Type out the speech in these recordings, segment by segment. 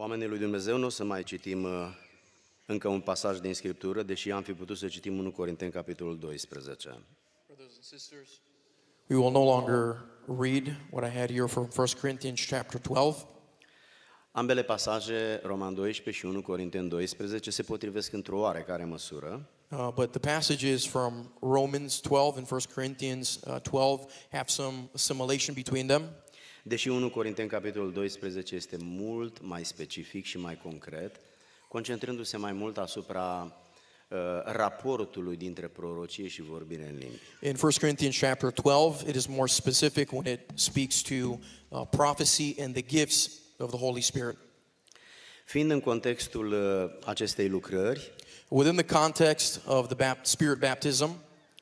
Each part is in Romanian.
Oamenii lui Dumnezeu, nu o să mai citim încă un pasaj din Scriptură, deși am fi putut să citim 1 Corinteni, capitolul 12. Brothers and sisters, we will no longer read what I had here from 1 Corinthians chapter 12. Ambele pasaje, Roman 12 și 1 Corinteni 12, se potrivesc într-o oarecare măsură. But the passages from Romans 12 and 1 Corinthians 12 have some assimilation between them. Deși 1 Corinteni, capitolul 12, este mult mai specific și mai concret, concentrându-se mai mult asupra raportului dintre prorocie și vorbire în limbi. In 1 Corinthians chapter 12, it is more specific when it speaks to prophecy and the gifts of the Holy Spirit. Fiind în contextul acestei lucrări, within the context of the Spirit baptism,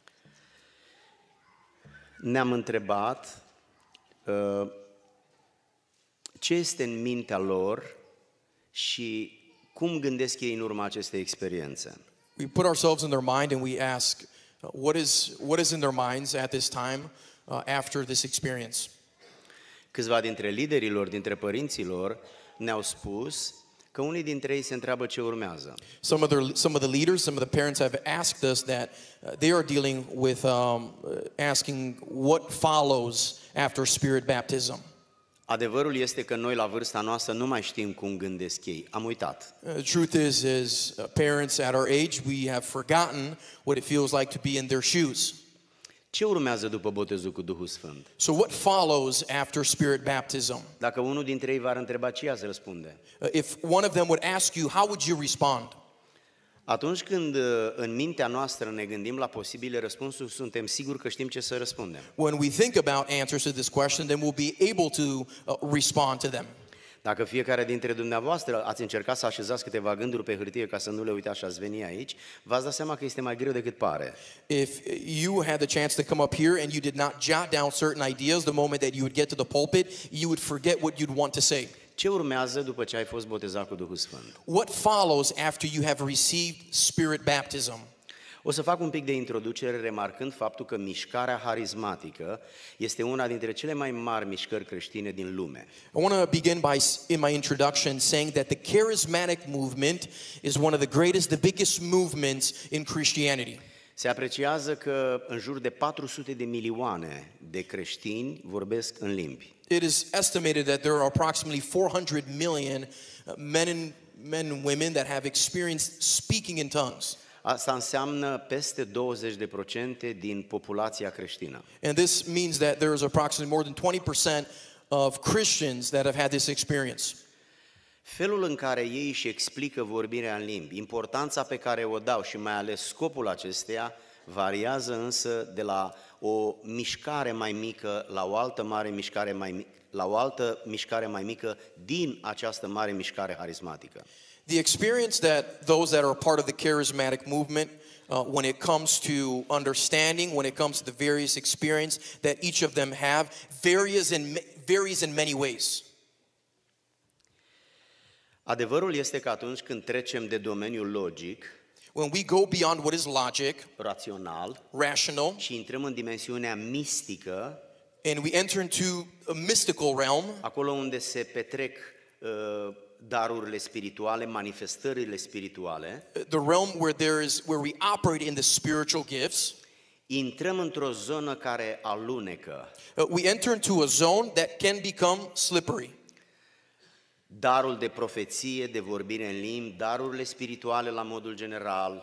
ne-am întrebat ce este în mintea lor și cum gândesc ei în urma acestei experiențe. we put ourselves in their mind and we ask, what is in their minds at this time after this experience? Câțiva dintre liderilor, dintre părinților, ne-au spus că unii dintre ei se întreabă ce urmează. Some of the leaders, some of the parents have asked us that they are dealing with asking what follows after Spirit baptism. Adevărul este că noi la vârsta noastră nu mai știm cum gândesc ei. Am uitat. Truth is, as parents at our age, we have forgotten what it feels like to be in their shoes. Ce urmează după botezul cu Duhul Sfânt? So what follows after Spirit baptism? Dacă unul dintre ei v-ar întreba, ce i-ați răspunde? If one of them would ask you, how would you respond? Atunci când în mintea noastră ne gândim la posibile răspunsuri, suntem siguri că știm ce să răspundem. When we think about answers to this question, then we'll be able to respond to them. Dacă fiecare dintre dumneavoastră ați încercat să așezați câteva gânduri pe hârtie ca să nu le uitați și ați veni aici, v-ați dat seama că este mai greu decât pare. If you had the chance to come up here and you did not jot down certain ideas, the moment that you would get to the pulpit, you would forget what you'd want to say. Ce urmează după ce ai fost botezat cu Duhul Sfânt? What follows after you have received Spirit baptism? O să fac un pic de introducere remarcând faptul că mișcarea harismatică este una dintre cele mai mari mișcări creștine din lume. I want to begin in my introduction saying that the charismatic movement is one of the greatest, the biggest movements in Christianity. Se apreciază că în jur de 400 de milioane de creștini vorbesc în limbi. It is estimated that there are approximately 400 million men and women that have experienced speaking in tongues. Asta înseamnă peste 20% din populația creștină. And this means that there is approximately more than 20% of Christians that have had this experience. Felul în care ei își explică vorbirea în limbi, importanța pe care o dau și mai ales scopul acesteia, variază însă de la o mișcare mai mică la o altă mare mișcare mișcare mai mică din această mare mișcare harismatică. The experience that those that are part of the charismatic movement, when it comes to understanding, when it comes to the various experience that each of them have, varies in many ways. Adevărul este că atunci când trecem de domeniul logic, when we go beyond what is logic, rațional, rational, și intrăm în dimensiunea mistică, and we enter into a mystical realm, acolo unde se petrec darurile spirituale, manifestările spirituale, the realm where we operate in the spiritual gifts, intrăm într-o zonă care alunecă. We enter into a zone that can become slippery. Darul de profeție, de vorbire în limbi, darurile spirituale la modul general,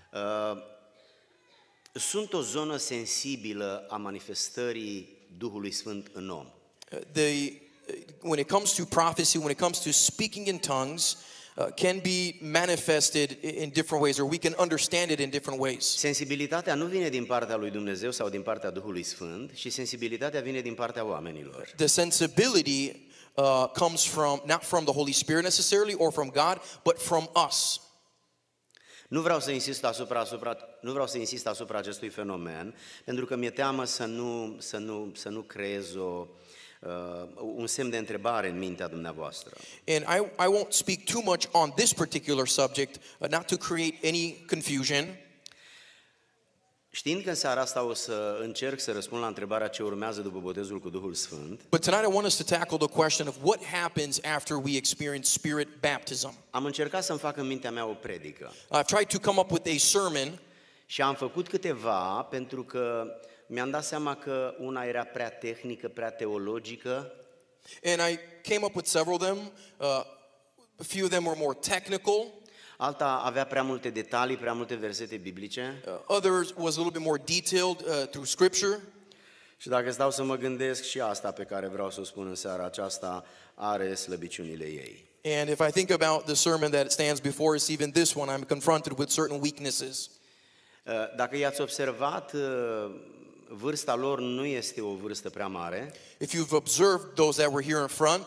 sunt o zonă sensibilă a manifestării Duhului Sfânt în om. When it comes to prophecy, when it comes to speaking in tongues, can be manifested in different ways, or we can understand it in different ways. Sensibilitatea nu vine din partea lui Dumnezeu sau din partea Duhului Sfânt, și sensibilitatea vine din partea oamenilor. The sensibility comes not from the Holy Spirit necessarily or from God, but from us. Nu vreau să insist asupra acestui fenomen, pentru că mi-e teamă să nu creez un semn de întrebare în mintea dumneavoastră. And I won't speak too much on this particular subject, not to create any confusion. Știind că în seara asta o să încerc să răspund la întrebarea ce urmează după botezul cu Duhul Sfânt, But tonight I want us to tackle the question of what happens after we experience Spirit baptism. am încercat să-mi fac în mintea mea o predică. I've tried to come up with a sermon, Și am făcut câteva pentru că mi-am dat seama că una era prea tehnică, prea teologică, and I came up with several of them. A few of them were more technical. alta avea prea multe detalii, prea multe versete biblice. Others was a little bit more detailed through Scripture. Și dacă stau să mă gândesc, și asta pe care vreau să o spun în seara aceasta are slăbiciunile ei. And if I think about the sermon that stands before us, even this one, I'm confronted with certain weaknesses. Dacă i-ați observat, vârsta lor nu este o vârstă prea mare. If you've observed those that were here in front,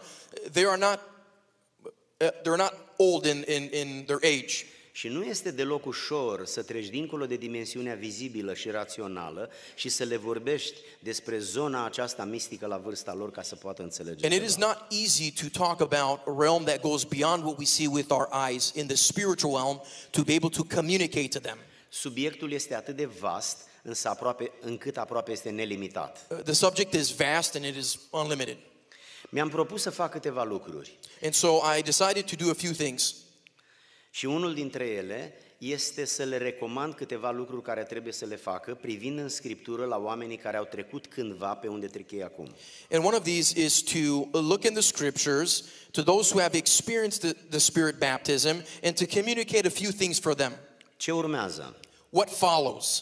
they're not old in their age. Și nu este deloc ușor să treci dincolo de dimensiunea vizibilă și rațională și să le vorbești despre zona aceasta mistică la vârsta lor ca să poată înțelege. And it is ceva. not easy to talk about a realm that goes beyond what we see with our eyes in the spiritual realm to be able to communicate to them. Subiectul este atât de vast, încât aproape este nelimitat. The subject is vast and it is unlimited. Mi-am propus să fac câteva lucruri And so I decided to do a few things. și unul dintre ele este să le recomand câteva lucruri care trebuie să le facă privind în Scriptură la oamenii care au trecut cândva pe unde trec ei acum. And one of these is to look in the Scriptures to those who have experienced the Spirit baptism and to communicate a few things for them. Ce urmează? What follows?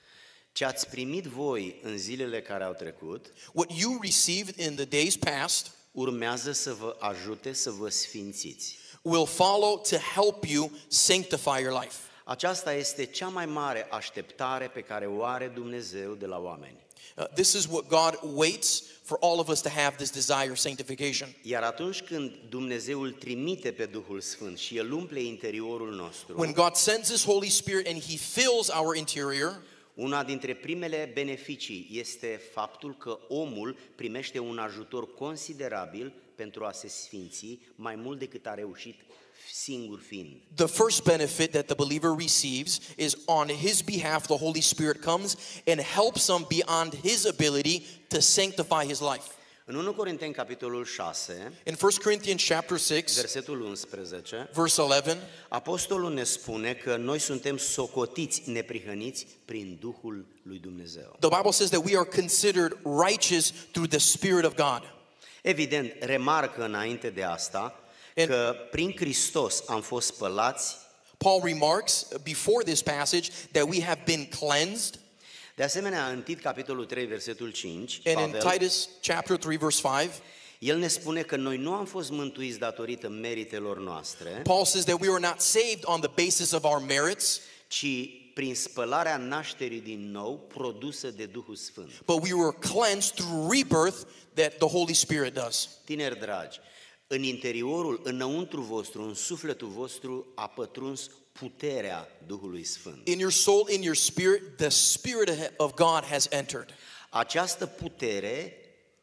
Ce ați primit voi în zilele care au trecut, What you received in the days past urmează să vă ajute să vă sfințiți. will follow to help you sanctify your life. Aceasta este cea mai mare așteptare pe care o are Dumnezeu de la oameni. This is what God waits for all of us to have this desire of sanctification. Iar atunci când Dumnezeu îl trimite pe Duhul Sfânt și El umple interiorul nostru, When God sends His Holy Spirit and He fills our interior, una dintre primele beneficii este faptul că omul primește un ajutor considerabil pentru a se sfinți mai mult decât a reușit singur fiind. the first benefit that the believer receives is on his behalf, the Holy Spirit comes and helps him beyond his ability to sanctify his life. În 1 Corinteni, capitolul 6, In 1 Corinthians chapter 6, versetul 11, verse 11, apostolul ne spune că noi suntem socotiți neprihăniți prin Duhul lui Dumnezeu. the Bible says that we are considered righteous through the Spirit of God. Evident, remarcă înainte de asta că prin Hristos am fost spălați. Paul remarks before this passage that we have been cleansed. De asemenea, în Tit, capitolul 3, versetul 5, And in Pavel, Titus chapter 3, verse 5, el ne spune că noi nu am fost mântuiți datorită meritelor noastre, Paul says that we were not saved on the basis of our merits, ci prin spălarea nașterii din nou produsă de Duhul Sfânt. but we were cleansed through rebirth that the Holy Spirit does. Tineri dragi, în interiorul, înăuntru vostru, în sufletul vostru a pătruns puterea Duhului Sfânt. In your soul, in your spirit, the Spirit of God has entered. Această putere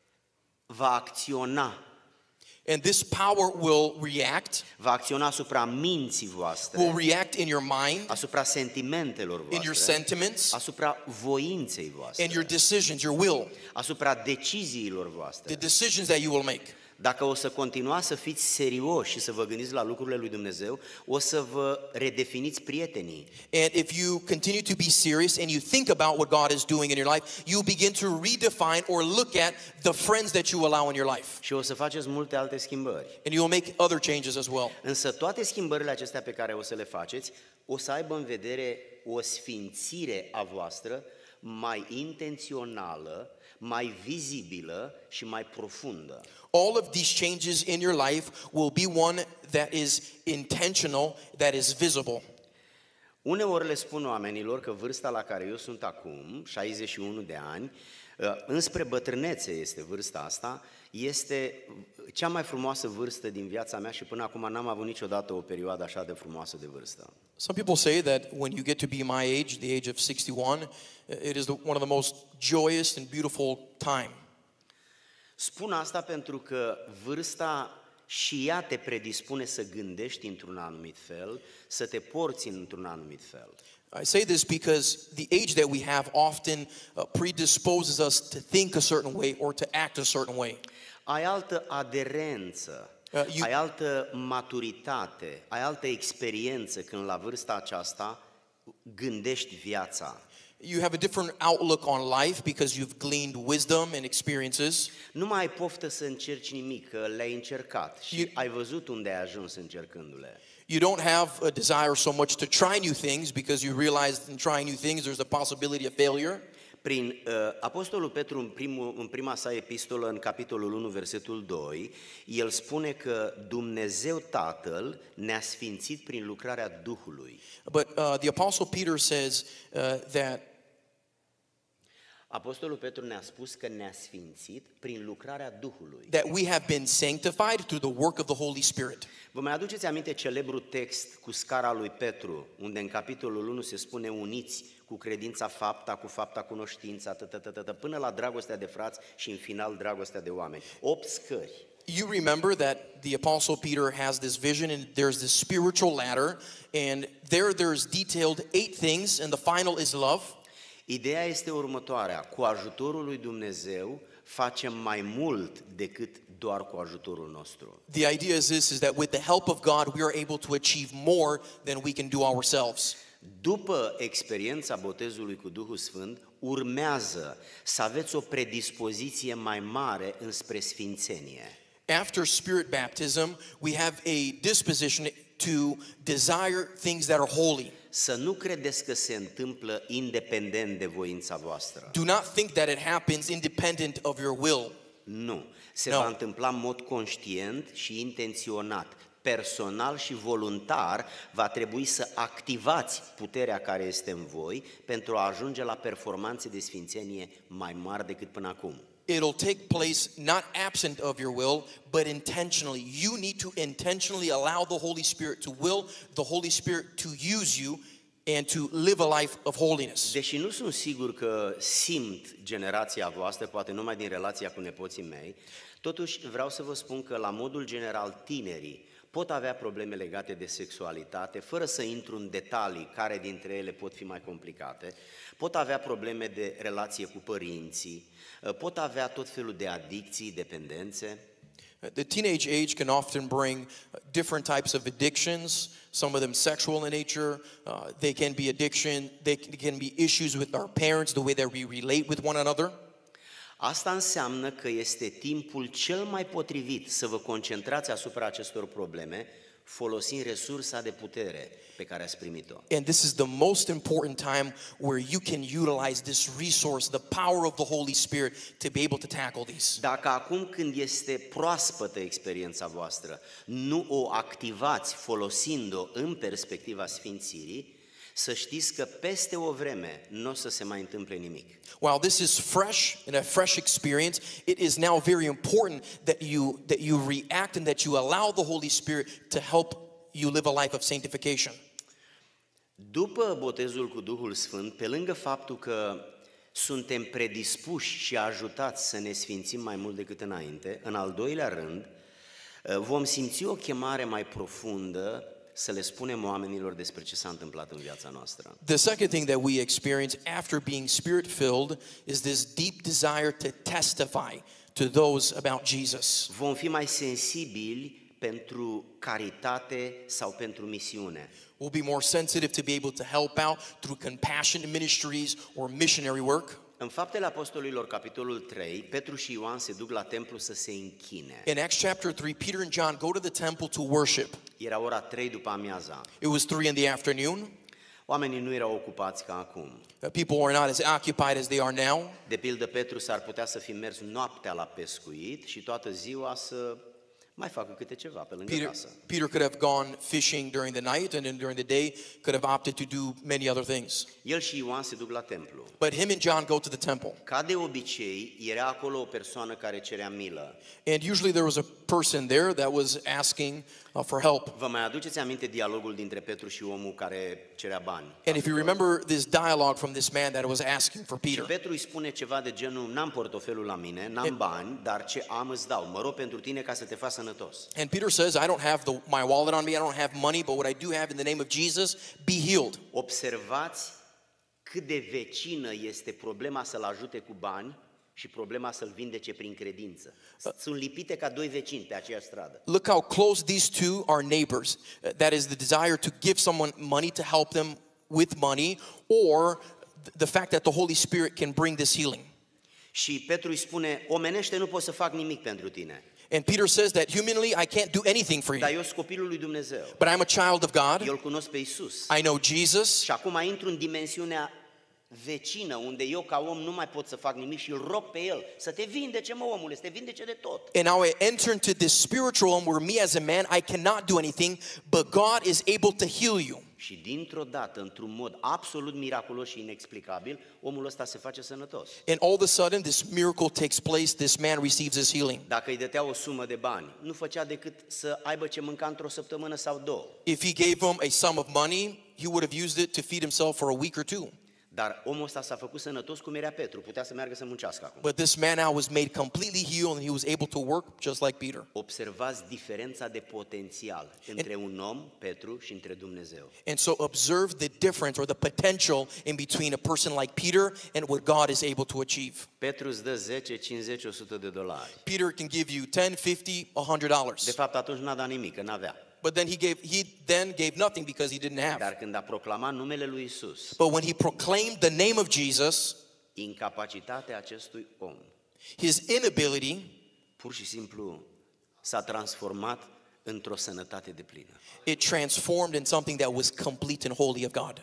va acționa, And this power will va acționa asupra minții voastre, will react in your mind, asupra sentimentelor in your voastre, sentiments, asupra voinței and voastre, your decisions, your will, asupra deciziilor the voastre. decisions that you will make. Dacă o să continuați să fiți serioși și să vă gândiți la lucrurile lui Dumnezeu, o să vă redefiniți prietenii. And if you continue to be serious and you think about what God is doing in your life, you begin to redefine or look at the friends that you allow in your life. Și o să faceți multe alte schimbări. And you will make other changes as well. Însă toate schimbările acestea pe care o să le faceți, o să aibă în vedere o sfințire a voastră mai intențională, mai vizibilă și mai profundă. All of these changes in your life will be one that is intentional, that is visible. Uneori le spun oamenilor că vârsta la care eu sunt acum, 61 de ani, înspre bătrânețe este vârsta asta, este cea mai frumoasă vârstă din viața mea și până acum n-am avut niciodată o perioadă așa de frumoasă de vârstă. Some people say that when you get to be my age, the age of 61, it is one of the most joyous and beautiful time. Spun asta pentru că vârsta și ea te predispune să gândești într-un anumit fel, să te porți într-un anumit fel. I say this because the age that we have often predisposes us to think a certain way or to act a certain way. Ai altă aderență, ai altă maturitate, ai altă experiență când la vârsta aceasta gândești viața. You have a different outlook on life because you've gleaned wisdom and experiences. Nu mai ai poftă să încerci nimic, că le-ai încercat și ai văzut unde ai ajuns încercându-le. You don't have a desire so much to try new things because you realize in trying new things there's a possibility of failure. Prin Apostolul Petru în prima sa epistolă, în capitolul 1, versetul 2, el spune că Dumnezeu Tatăl ne-a sfințit prin lucrarea Duhului. But the Apostle Peter says that Apostolul Petru ne-a spus că ne-a sfințit prin lucrarea Duhului. we have been sanctified through the work of the Holy Spirit. Vă mai aduceți aminte celebrul text cu scara lui Petru, unde în capitolul 1 se spune uniți cu credința cu fapta cunoștința, până la dragostea de frați și în final dragostea de oameni. 8 scări. You remember that the Apostle Peter has this vision and there's this spiritual ladder and there's detailed 8 things and the final is love. Ideea este următoarea: cu ajutorul lui Dumnezeu facem mai mult decât doar cu ajutorul nostru. The idea is that with the help of God we are able to achieve more than we can do ourselves. După experiența botezului cu Duhul Sfânt, urmează să aveți o predispoziție mai mare înspre sfințenie. After spirit baptism, we have a disposition to desire things that are holy. Să nu credeți că se întâmplă independent de voința voastră. Do not think that it happens independent of your will. Nu, se va întâmpla în mod conștient și intenționat. Personal și voluntar va trebui să activați puterea care este în voi pentru a ajunge la performanțe de sfințenie mai mari decât până acum. It'll take place not absent of your will, but intentionally. You need to intentionally allow the Holy Spirit to will, the Holy Spirit to use you and to live a life of holiness. Deși nu sunt sigur că simt generația voastră, poate numai din relația cu nepoții mei, totuși vreau să vă spun că la modul general tinerii pot avea probleme legate de sexualitate, fără să intru în detalii care dintre ele pot fi mai complicate, pot avea probleme de relație cu părinții, pot avea tot felul de adicții, dependențe. The teenage age can often bring different types of addictions, some of them sexual in nature. They can be addiction, they can be issues with our parents, the way that we relate with one another. Asta înseamnă că este timpul cel mai potrivit să vă concentrați asupra acestor probleme, folosind resursa de putere pe care ați primit-o. And this is the most important time where you can utilize this resource, the power of the Holy Spirit, to be able to tackle these. Dacă acum când este proaspătă experiența voastră, nu o activați folosind-o în perspectiva sfințirii, să știți că peste o vreme nu o să se mai întâmple nimic. While this is fresh and a fresh experience, it is now very important that you react and that you allow the Holy Spirit to help you live a life of sanctification. După botezul cu Duhul Sfânt, pe lângă faptul că suntem predispuși și ajutați să ne sfințim mai mult decât înainte, în al doilea rând, vom simți o chemare mai profundă să le spunem oamenilor despre ce s-a întâmplat în viața noastră. The second thing that we experience after being spirit-filled is this deep desire to testify to those about Jesus. Vom fi mai sensibili pentru caritate sau pentru misiune. We'll be more sensitive to be able to help out through compassion ministries or missionary work. În Faptele Apostolilor, capitolul 3, Petru și Ioan se duc la templu să se închine. In Acts chapter 3, Peter and John go to the temple to worship. Era ora 3 după amiaza. It was 3 in the afternoon. Oamenii nu erau ocupați ca acum. People were not as occupied as they are now. De pildă, Petru s-ar putea să fi mers noaptea la pescuit și toată ziua să mai facă câte ceva pe lângă casă. Peter could have gone fishing during the night and then during the day could have opted to do many other things. El și Ioan se duc la templu. But him and John go to the temple. Ca de obicei, era acolo o persoană care cerea milă. And usually there was a person there that was asking for help. Vă mai aduceți aminte dialogul dintre Petru și omul care cerea bani? And if you remember this dialogue from this man that was asking for Și Peter. Petru îi spune ceva de genul, n-am portofelul la mine, n-am bani, dar ce am îți dau. Mă rog pentru tine ca să te faci sănătos. And Peter says, I don't have my wallet on me, I don't have money, but what I do have in the name of Jesus, be healed. Observați cât de vecină este problema să-l ajute cu bani și problema să-l vindece prin credință. Sunt lipite ca doi vecini pe aceeași stradă. Look how close these two are neighbors. That is the desire to give someone money to help them with money, or the fact that the Holy Spirit can bring this healing. Și Petru îi spune, omenește nu pot să fac nimic pentru tine, And Peter says that humanly I can't do anything for dar you, eu sunt copilul lui Dumnezeu. but I'm a child of God. Eu îl cunosc pe Iisus. I know Jesus. Și acum intru în dimensiunea vecină, unde eu ca om nu mai pot să fac nimic și îl rog pe el să te vindece, mă omule, să te vindece de tot. And now I enter into this spiritual realm where me as a man, I cannot do anything, but God is able to heal you. Și dintr-o dată, într-un mod absolut miraculos și inexplicabil, omul ăsta se face sănătos. And all of a sudden, this miracle takes place. This man receives his healing. Dacă îi dătea o sumă de bani, nu făcea decât să aibă ce mânca într-o săptămână sau două. If he gave him a sum of money, he would have used it to feed himself for a week or two. Dar omul ăsta s-a făcut sănătos cum era Petru, putea să meargă să muncească acum. But this man now was made completely healed, and he was able to work just like Peter. Observați diferența de potențial între un om, Petru, și între Dumnezeu. And so observe the difference or the potential in between a person like Peter and what God is able to achieve. Petru îți dă 10, 50, 100 de dolari. Peter can give you 10, 50, $100. De fapt, atunci n-a dat nimic, că n-avea. But then he then gave nothing because he didn't have. Dar când a proclamat numele lui Isus, But when he proclaimed the name of Jesus, incapacitatea acestui om his inability, pur și simplu s-a transformat într-o sănătate deplină. it transformed in something that was complete and holy of God.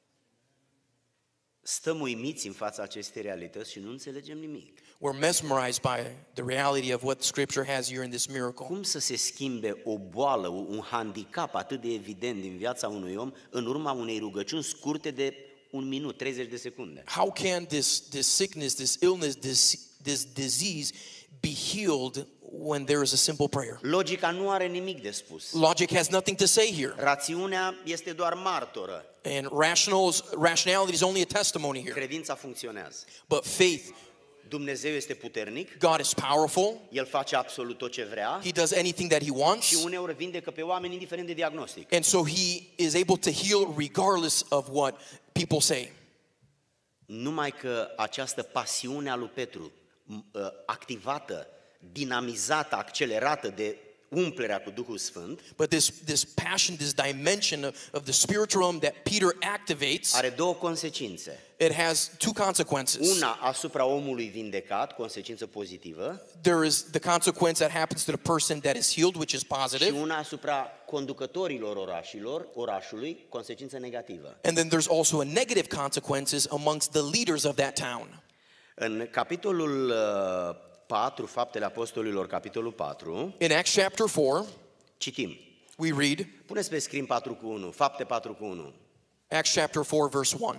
Stăm uimiți în fața acestei realități și nu înțelegem nimic. We're mesmerized by the reality of what Scripture has here in this miracle. Cum să se schimbe o boală, un handicap atât de evident din viața unui om în urma unei rugăciuni scurte de un minut, 30 de secunde? How can this sickness, this illness, this disease be healed when there is a simple prayer? Logica nu are nimic de spus. Logic has nothing to say here. Rațiunea este doar martoră. And rationality is only a testimony here. Credința funcționează. But faith, Dumnezeu este puternic, God is powerful. El face absolut tot ce vrea He does anything that he și wants. uneori vindecă pe oameni indiferent de diagnostic. And so he is able to heal regardless of what people say. Numai că această pasiune a lui Petru, activată, dinamizată, accelerată de umplerea cu Duhul Sfânt, But this passion, this dimension of the spiritual realm that Peter activates, are două consecințe. it has two consequences. Una asupra omului vindecat, consecință pozitivă, There is the consequence that happens to the person that is healed, which is și positive. una asupra conducătorilor orașului, consecință negativă. And then there's also a negative consequences amongst the leaders of that town. În capitolul 4, Faptele Apostolilor, capitolul 4, In Acts chapter 4, citim. we read, Puneți pe scrin 4:1, Fapte 4:1. Acts chapter 4, verse 1.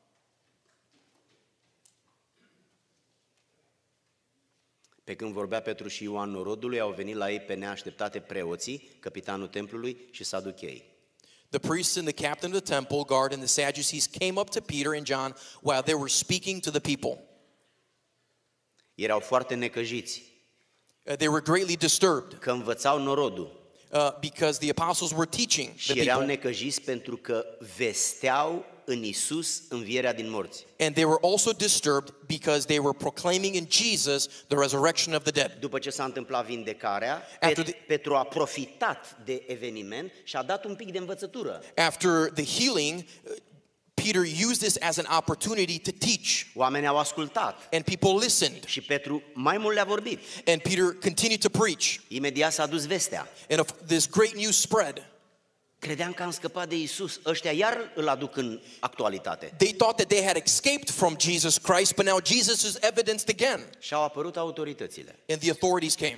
Pe când vorbea Petru și Ioan norodului, au venit la ei pe neașteptate preoții, capitanul templului și saduchei. The priests and the captain of the temple guard and the Sadducees came up to Peter and John while they were speaking to the people. Erau foarte necăjiți, They were greatly disturbed că învățau norodul because the apostles were teaching the și erau people. necăjiți pentru că vesteau în Isus învierea din morți. And they were also disturbed because they were proclaiming in Jesus the resurrection of the dead. După ce s-a întâmplat vindecarea, After the- Petru a profitat de eveniment și a dat un pic de învățătură. After the healing, Peter used this as an opportunity to teach, Oamenii au ascultat and people listened. și Petru mai mult le-a vorbit. And Peter continued to preach, Imediat s-a dus vestea. and this great news spread. Credeam că am scăpat de Isus, ăștia iar îl aduc în actualitate. They thought that they had escaped from Jesus Christ, but now Jesus is evidenced again. Și au apărut autoritățile. And the authorities came.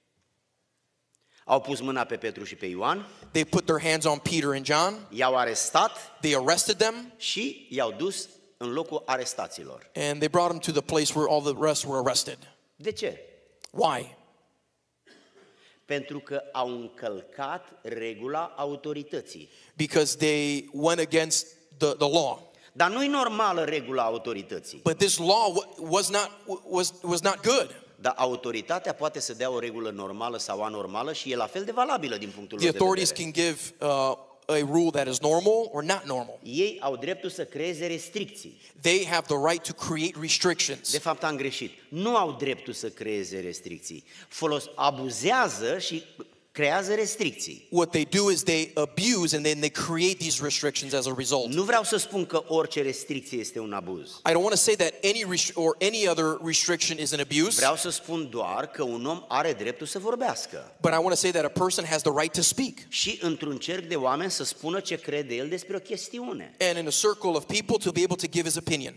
Au pus mâna pe Petru și pe Ioan, They put their hands on Peter and John. i-au arestat They arrested them, și i-au dus în locul arestaților. and they brought them to the place where all the rest were arrested. De ce? Why? Pentru că au încălcat regula autorității. because they went against the law. Dar nu-i normală regula autorității. But this law was not good. Dar autoritatea poate să dea o regulă normală sau anormală și e la fel de valabilă din punctul The lor de authorities vedere. can give a rule that is normal or not normal. Ei au dreptul să creeze restricții. They have the right to create restrictions. De fapt am greșit. Nu au dreptul să creeze restricții. Abuzează și creează restricții. What they do is they abuse and then they create these restrictions as a result. Nu vreau să spun că orice restricție este un abuz. I don't want to say that any other restriction is an abuse. Vreau să spun doar că un om are dreptul să vorbească. But I want to say that a person has the right to speak. Și într-un cerc de oameni să spună ce crede el despre o chestiune. And in a circle of people to be able to give his opinion.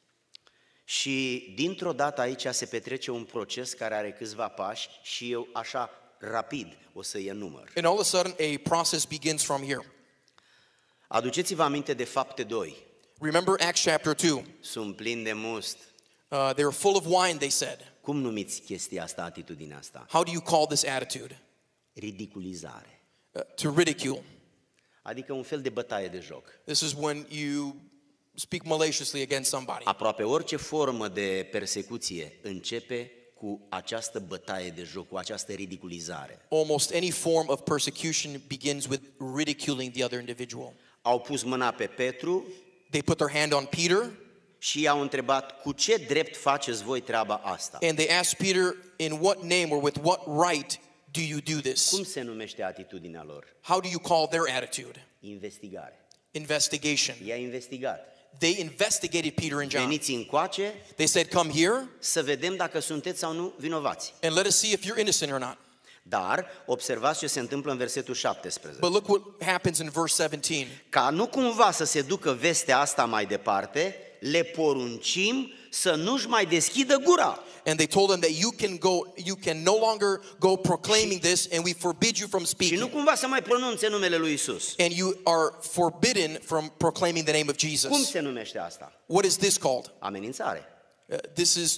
Și dintr-o dată aici se petrece un proces care are câțiva pași și eu așa rapid o să-i enumăr. And all of a sudden a process begins from here. Aduceți-vă aminte de Fapte 2. Remember Acts chapter 2. Sunt plin de must. They were full of wine, they said. Cum numiți chestia asta, atitudinea asta? How do you call this attitude? Ridiculizare. To ridicule. Adică un fel de bătaie de joc. This is when you speak maliciously against somebody. Aproape orice formă de persecuție începe cu această bătaie de joc, cu această ridiculizare. Almost any form of persecution begins with ridiculing the other individual. Au pus mâna pe Petru They put their hand on Peter și i-au întrebat, cu ce drept faceți voi treaba asta? and they asked Peter, in what name or with what right do you do this? Cum se numește atitudinea lor? How do you call their attitude? Investigare. Investigation. I-a investigat. They investigated Peter and John. Veniți încoace They said, come here să vedem dacă sunteți sau nu vinovați. and let us see if you're innocent or not. Dar observați ce se întâmplă în versetul 17. But look what happens in verse 17. Ca nu cumva să se ducă vestea asta mai departe, le poruncim să nu-și mai deschidă gura. And they told them that you can no longer go proclaiming this, and we forbid you from Și nu speaking. cumva să mai pronunțe numele lui Isus. And you are forbidden from proclaiming the name of Cum Jesus. se numește asta? What is this called? Amenințare. This is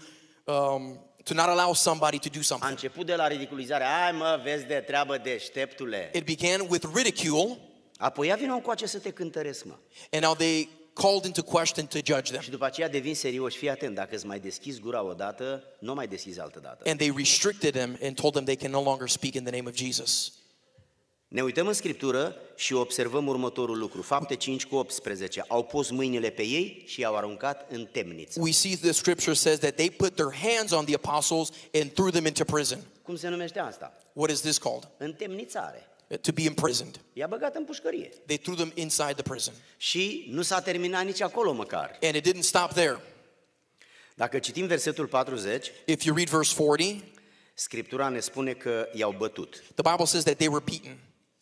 to not allow somebody to do A something. început de la ridiculizare. Hai mă, vezi de treabă, deșteptule. It began with ridicule, Apoi ia vină încoace să te cântăresc, mă. and now they called into question to judge them. Și după aceea devin serioși. Fii atent, dacă îți mai deschizi gura odată, nu mai deschizi altă dată. And they restricted them and told them they can no longer speak in the name of Jesus. Ne uităm în Scriptură și observăm următorul lucru. Fapte 5:18. Au pus mâinile pe ei și i-au aruncat în temniță. We see the scripture says that they put their hands on the apostles and threw them into prison. Cum se numește asta? What is this called? Întemnițare. To be imprisoned. I-a băgat în pușcărie. They threw them inside the prison. Și nu s-a terminat nici acolo măcar. And it didn't stop there. Dacă citim versetul 40, If you read verse 40, Scriptura ne spune că i-au bătut. the Bible says that they were beaten.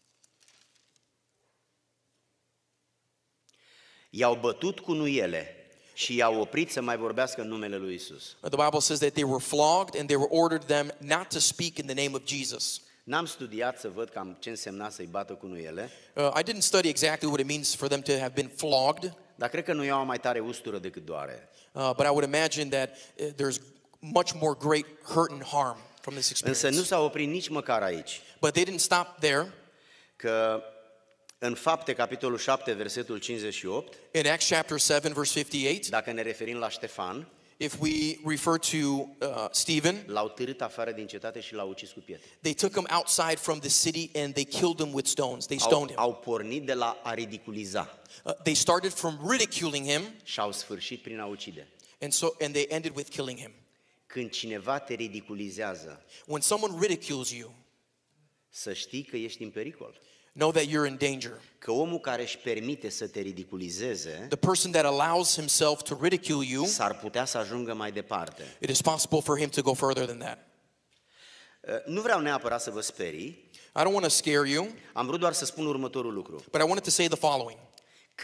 I-au bătut cu nuiele și i-au oprit să mai vorbească în numele lui Isus. The Bible says that they were flogged and they were ordered them not to speak in the name of Jesus. N-am studiat să văd cam ce însemna să-i bată cu nuiele, I didn't study exactly what it means for them to have been flogged, dar cred că nu iau mai tare ustură decât doare. but I would imagine that there's much more great hurt and harm from this Însă experience. nu s-au oprit nici măcar aici, But they didn't stop there. că în Fapte, capitolul 7, versetul 58, In Acts chapter 7, verse 58, dacă ne referim la Ștefan, if we refer to Stephen, l-au târât afară din cetate și l-au ucis cu pietre. they took him outside from the city and they killed him with stones. They stoned him. Au pornit de la a ridiculiza They started from ridiculing him, și au sfârșit prin a ucide. and they ended with killing him. Când cineva te ridiculizează, When someone ridicules you, să știi că ești în pericol. know that you're in danger. Că omul care își permite să te ridiculizeze The person that allows himself to ridicule you, s-ar putea să ajungă mai departe. it is possible for him to go further than that. Nu vreau neapărat să vă sperii, I don't want to scare you, am vrut doar să spun următorul lucru. but I wanted to say the following. Când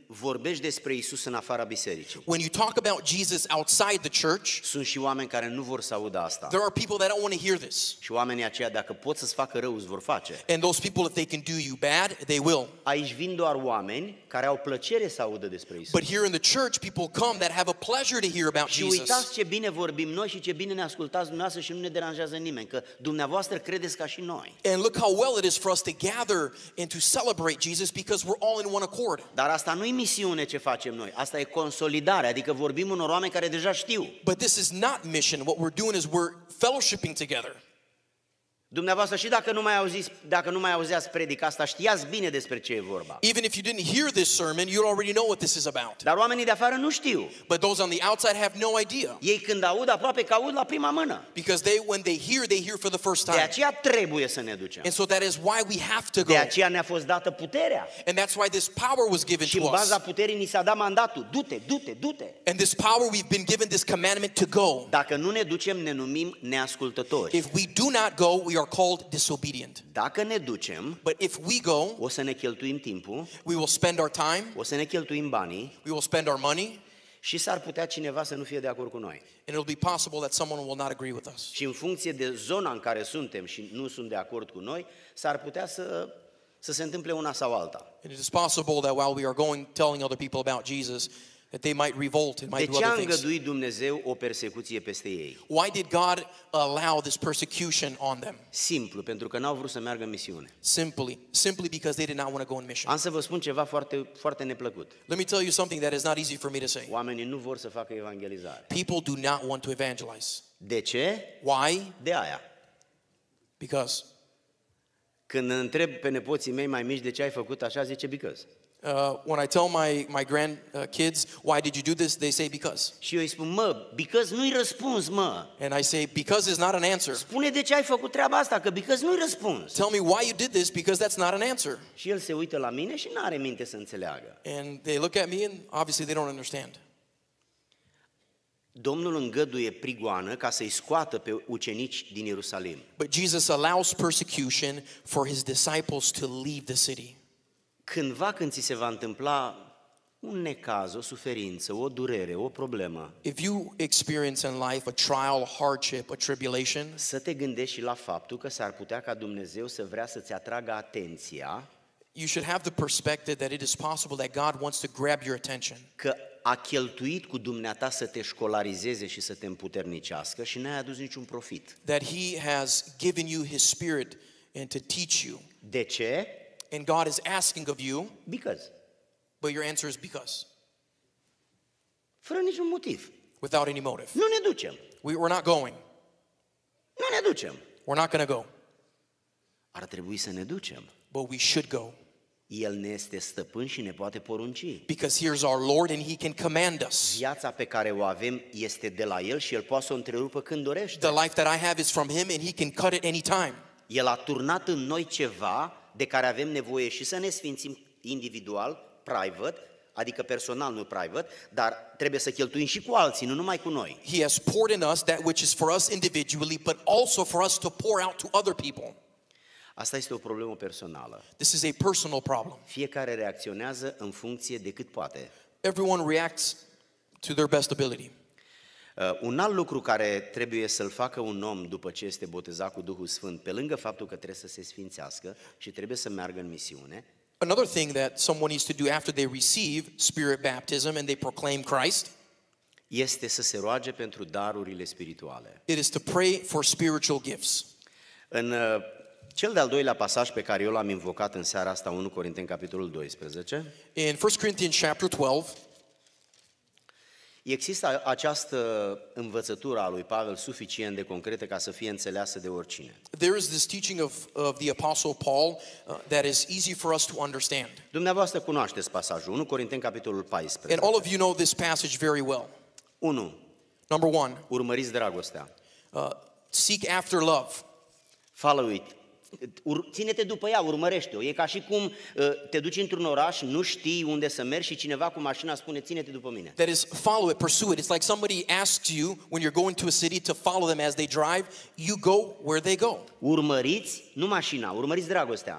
vorbești despre Isus în afara bisericii, When you talk about Jesus outside the church, sunt și oameni care nu vor să audă asta. there are people that don't want to hear this. Și oamenii aceia, dacă pot să-ți facă rău, îți vor face. And those people, if they can do you bad, they will. Aici vin doar oameni care au plăcere să audă despre Isus. But here in the church, people come that have a pleasure to hear about Și Jesus. uitați ce bine vorbim noi și ce bine ne ascultați dumneavoastră și nu ne deranjează nimeni, că dumneavoastră credeți ca și noi. And look how well it is for us to gather and to celebrate Jesus because we're all in one accord. Dar asta nu e misiune ce facem noi, asta e consolidare, adică vorbim unor oameni care deja știu. But this is not mission. What we're doing is we're fellowshipping together. Dumneavoastră și dacă nu mai auzeați predica asta, știați bine despre ce e vorba. Even if you didn't hear this sermon, you already know what this is about. Dar oamenii de afară nu știu. But those on the outside have no idea. Ei când aud, aproape că aud la prima mână. Because when they hear for the first De time. aceea trebuie să ne ducem. And so that is why we have to go. De aceea ne-a fost dată puterea. And that's why this power was given Și to în baza us. puterii ni s-a dat mandatul. Du-te, du-te, du-te. And this power, we've been given this commandment to go. Dacă nu ne ducem, ne numim neascultători. If we do not go, we are called disobedient. Dacă ne ducem, But if we go, o să ne cheltuim timpul, we will spend our time, o să ne cheltuim banii we will spend our money, și s-ar putea cineva să nu fie de acord cu noi. and it'll be possible that someone will not agree with us. Și în funcție de zona în care suntem și nu sunt de acord cu noi, s-ar putea să se întâmple una sau alta. And it is possible that while we are going, telling other people about Jesus, that they might revolt and De might do ce a other things. îngăduit Dumnezeu o persecuție peste ei? Why did God allow this persecution on them? Simplu, pentru că n-au vrut să meargă în misiune. Simply because they did not want to go on mission. Am să vă spun ceva foarte, foarte neplăcut. Let me tell you something that is not easy for me to say. Oamenii nu vor să facă evangelizare. People do not want to evangelize. De ce? Why? De aia. Because Când întreb pe nepoții mei mai mici de ce ai făcut așa, zice because. when I tell my grandkids, why did you do this? They say because. Și eu îi spun, because nu-i răspuns, And I say, because is not an answer. Spune de ce ai făcut treaba asta, că because nu-i răspuns. Tell me why you did this, because that's not an answer. Și el se uită la mine și n-are minte să înțeleagă. And they look at me and obviously they don't understand. Domnul îngăduie prigoană ca să-i scoată pe ucenici din Ierusalim. But Jesus allows persecution for his disciples to leave the city. Cândva când ți se va întâmpla un necaz, o suferință, o durere, o problemă, If you experience in life a trial, a hardship, a tribulation, să te gândești și la faptul că s-ar putea ca Dumnezeu să vrea să-ți atragă atenția you should have the perspective that it is possible that God wants to grab your attention. că a cheltuit cu dumneata să te școlarizeze și să te împuternicească și n-ai adus niciun profit. That he has given you his spirit and to teach you. De ce? And God is asking of you, Because. but your answer is because. Fără niciun motiv. Without any motive. Nu ne ducem. We're not going. Nu ne ducem. We're not going to go. Ar trebui să ne ducem. But we should go. El ne este stăpân și ne poate porunci. Because here's our Lord and he can command us. Viața pe care o avem este de la El și El poate să o întrerupă când dorește. The life that I have is from him and he can cut it anytime. El a turnat în noi ceva de care avem nevoie și să ne sfințim individual, private, adică personal, nu private, dar trebuie să cheltuim și cu alții, nu numai cu noi. He has poured in us that which is for us individually, but also for us to pour out to other people. Asta este o problemă personală. This is a personal problem. Fiecare reacționează în funcție de cât poate. Everyone reacts to their best ability. Un alt lucru care trebuie să-l facă un om după ce este botezat cu Duhul Sfânt, pe lângă faptul că trebuie să se sfințească și trebuie să meargă în misiune, Another thing that someone needs to do after they receive spirit baptism and they proclaim Christ, este să se roage pentru darurile spirituale. it is to pray for spiritual gifts. În cel de-al doilea pasaj pe care eu l-am invocat în seara asta, 1 Corinteni, capitolul 12, In 1 Corinthians chapter 12, există această învățătură a lui Pavel suficient de concretă ca să fie înțeleasă de oricine. there is this teaching of the Apostle Paul that is easy for us to understand. Dumneavoastră cunoașteți pasajul, 1 Corinteni, capitolul 14. And all of you know this passage very well. 1. Number 1, Urmăriți dragostea. seek after love. Follow it. Ține-te după ea, urmărește-o. E ca și cum te duci într-un oraș, nu știi unde să mergi și cineva cu mașina spune, ține-te după mine. That is, follow it, pursue it. It's like somebody asks you when you're going to a city to follow them as they drive. You go where they go. Urmăriți, nu mașina, urmăriți dragostea.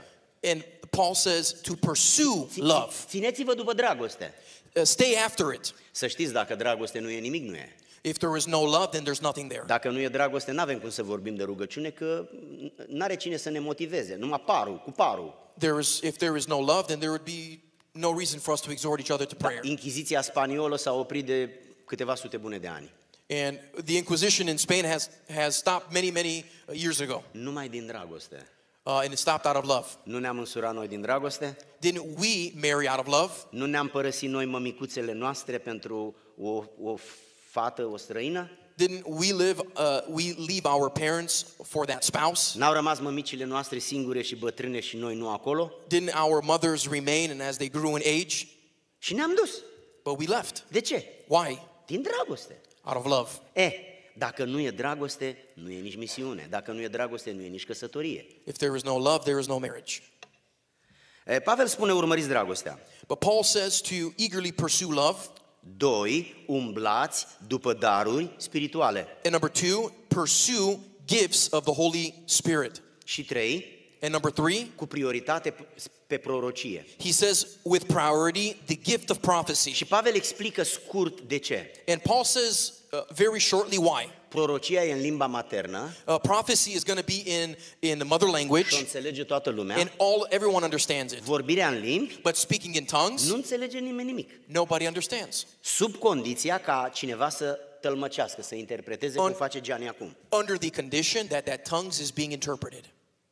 And Paul says to pursue love. Țineți-vă după dragoste. Stay after it. Să știți, dacă dragoste nu e, nimic nu e. If there is no love, then there's nothing there. Dacă nu e dragoste, n-avem cum să vorbim de rugăciune, că n-are cine să ne motiveze, numai parul, cu parul. If there is no love, then there would be no reason for us to exhort each other to prayer. Inchiziția spaniolă s-a oprit de câteva sute bune de ani. And the Inquisition in Spain has stopped many years ago. Numai din dragoste. And it stopped out of love. Nu ne-am însurat noi din dragoste? Didn't we marry out of love? Nu ne-am părăsit noi mămicuțele noastre pentru o fată, o străină? Didn't we leave our parents for that spouse? N-au rămas mămicile noastre singure și bătrâne și noi nu acolo? Didn't our mothers remain and as they grew in age? Și ne-am dus. But we left. De ce? Why? Din dragoste. Out of love. Dacă nu e dragoste, nu e nici misiune. Dacă nu e dragoste, nu e nici căsătorie. If there is no love, there is no marriage. Pavel spune, urmăriți dragostea. But Paul says to eagerly pursue love. 2. Umblați după daruri spirituale. And number 2, pursue gifts of the Holy Spirit. Și 3. And number 3, cu prioritate pe prorocie. he says with priority the gift of prophecy. Și Pavel explică scurt de ce. And Paul says very shortly why. Prorocia e în limba maternă. Prophecy is going to be in the mother language. Și o înțelege toată lumea. And everyone understands it. Vorbirea în limbi. But speaking in tongues, nu înțelege nimeni nimic. Nobody understands. Sub condiția ca cineva să tălmăcească, să interpreteze cum face Gianni acum. Under the condition that tongues is being interpreted.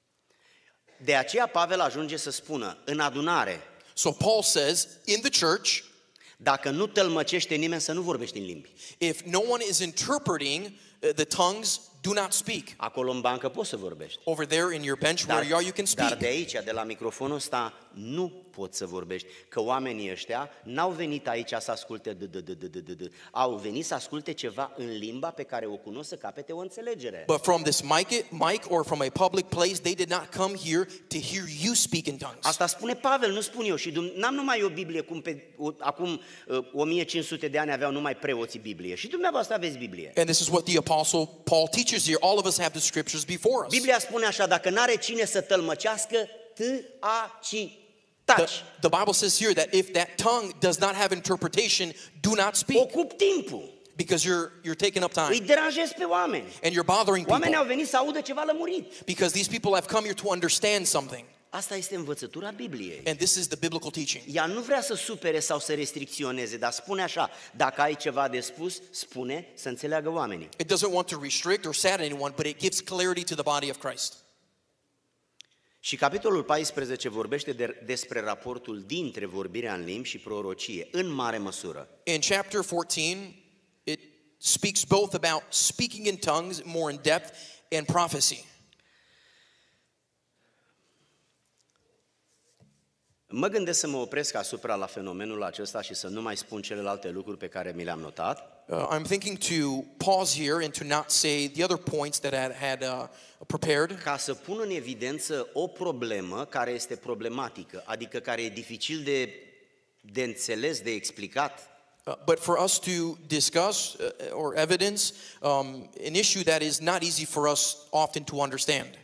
De aceea Pavel ajunge să spună în adunare. So Paul says in the church, dacă nu tălmăcește nimeni, să nu vorbești în limbi. If no one is interpreting the tongues, do not speak. Acolo în bancă poți să vorbești. Over there in your bench where you are, you can speak. Dar de aici, de la microfonul ăsta, nu poți să vorbești. Că oamenii ăștia n-au venit aici să asculte au venit să asculte ceva în limba pe care o cunosc, să capete o înțelegere. But from this mic or from a public place, they did not come here to hear you speak in tongues. Asta spune Pavel, nu spun eu. Și n-am numai o Biblie, cum acum 1500 de ani aveau numai preoții Biblie. Și dumneavoastră aveți Biblie. And this is what the apostle Paul teaches here. All of us have the scriptures before us. Biblia spune așa, dacă n-are cine să tălmăcească, taci. The Bible says here that if that tongue does not have interpretation, do not speak. Ocup timpul. Because you're taking up time. Îi deranjezi pe oameni. And you're bothering people. Oamenii au venit să audă ceva lămurit. Because these people have come here to understand something. Asta este învățătura Bibliei. And this is the biblical teaching. Ea nu vrea să supere sau să restricționeze, dar spune așa, dacă ai ceva de spus, spune să înțeleagă oamenii. It doesn't want to restrict or sadden anyone, but it gives clarity to the body of Christ. Și capitolul 14 vorbește despre raportul dintre vorbirea în limbi și prorocie, în mare măsură. In chapter 14, it speaks both about speaking in tongues more in depth and prophecy. Mă gândesc să mă opresc asupra la fenomenul acesta și să nu mai spun celelalte lucruri pe care mi le-am notat. I'm thinking to pause here and to not say the other points that I had prepared. Ca să pun în evidență o problemă care este problematică, adică care e dificil de înțeles, de explicat. But for us to discuss or evidence an issue that is not easy for us often to understand.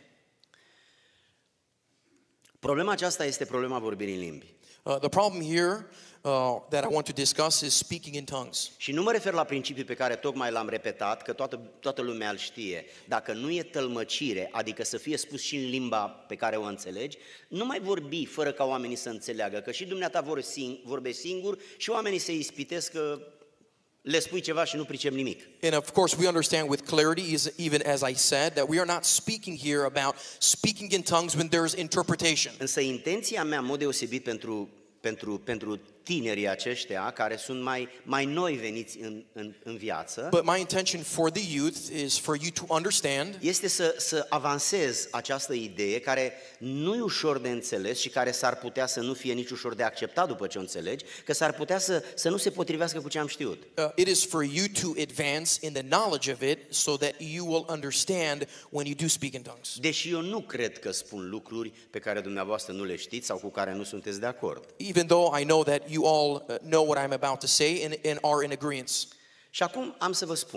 Problema aceasta este problema vorbirii în limbi. The problem here that I want to discuss is speaking in tongues. Și nu mă refer la principiul pe care tocmai l-am repetat, că toată lumea îl știe. Dacă nu e tălmăcire, adică să fie spus și în limba pe care o înțelegi, nu mai vorbi fără ca oamenii să înțeleagă, că și dumneata vorbești singur și oamenii se ispitesc că le spui ceva și nu pricep nimic. And of course we understand with clarity, even as I said, that we are not speaking here about speaking in tongues when there is interpretation. Însă intenția mea, în mod deosebit pentru tinerii aceștia care sunt mai noi veniți în viață, But my intention for the youth is for you to understand este să avansez această idee care nu e ușor de înțeles și care s-ar putea să nu fie nici ușor de acceptat după ce o înțelegi, că s-ar putea să nu se potrivească cu ce am știut. it is for you to advance in the knowledge of it so that you will understand when you do speak in tongues. Deși eu nu cred că spun lucruri pe care dumneavoastră nu le știți sau cu care nu sunteți de acord. Even though I know that you all know what I'm about to say and are in agreement. Și acum am să vă spun.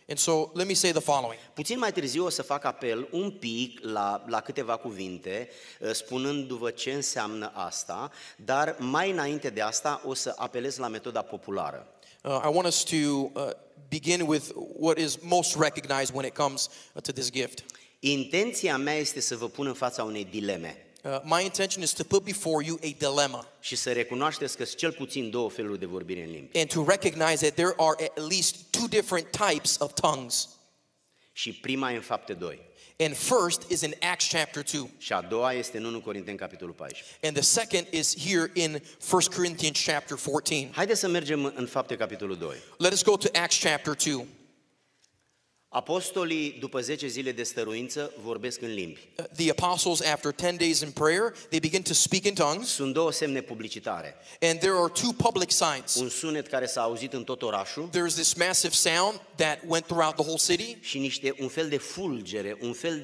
And so let me say the following. Puțin mai târziu o să fac apel un pic la câteva cuvinte, spunându-vă ce înseamnă asta, dar mai înainte de asta o să apelez la metoda populară. I want us to begin with what is most recognized when it comes to this gift. Intenția mea este să vă pun în fața unei dileme My intention is to put before you a dilemma și să recunoașteți că sunt cel puțin două feluri de vorbire în limbi. and to recognize that there are at least two different types of tongues. Și prima e în Fapte 2 And first is in Acts chapter 2. și a doua este în 1 Corinteni capitolul 14. And the second is here in 1 Corinthians chapter 14. Haideți să mergem în Fapte capitolul 2. Let us go to Acts chapter 2. Apostolii, după 10 zile de stăruință, vorbesc în limbi. The apostles, after 10 days in prayer, they begin to speak in tongues. Sunt două semne publicitare. And there are two public signs. Un sunet care s-a auzit în tot orașul There's this massive sound that went throughout the whole city. și un fel de fulgere,